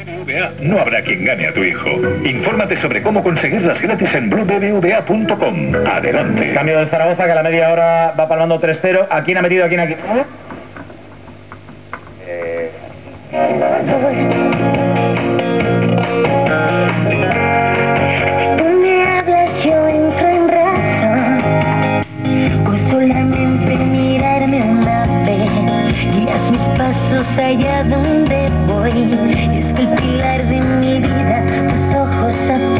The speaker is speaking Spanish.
BBVA, no habrá quien gane a tu hijo. Infórmate sobre cómo conseguirlas gratis en bluebbva.com. Adelante. Cambio del Zaragoza, que a la media hora va palmando 3-0. ¿A quién ha metido? ¿A quién? Tú me hablas, yo entro en razón. Con solamente mirarme una vez, guías mis pasos allá donde voy. Es que el pilar de mi vida, tus ojos